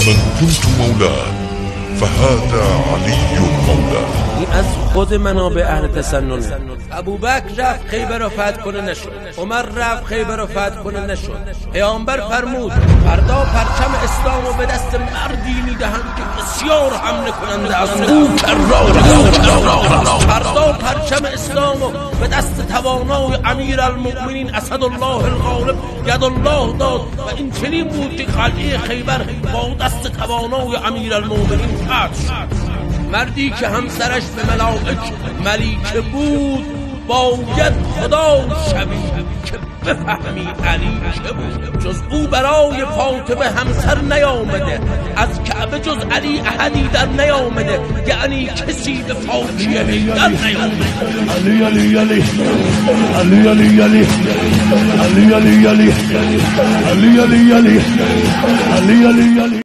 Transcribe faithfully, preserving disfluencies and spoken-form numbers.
من كنت مولاه فهذا علي مولاه. این از خود منابع اهل تسنن. ابوبکر رفت خیبر رو فتح کنه نشد، عمر رفت خیبر رو فتح کنه نشد. پیامبر فرمود فردا پرچم اسلام رو به دست مردی میدهند که بسیار حمله کننده از او کرار. فردا پرچم اسلام رو به دست توانای امیر المؤمنین اسدالله الغالب یدالله داد و این چنین بود که قلعه خیبر با دست توانای امیر المؤمنین فتح شد. مردی که همسرش به ملائک ملیکه بود باید خدا شوی که بفهمی علی که بود. جز او برای فاطمه همسر نیامده، از کعبه جز علی احدی در نیامده، یعنی کسی به فاکیه در نیامده. علی علی علی علی علی علی علی علی علی علی علی علی علی علی علی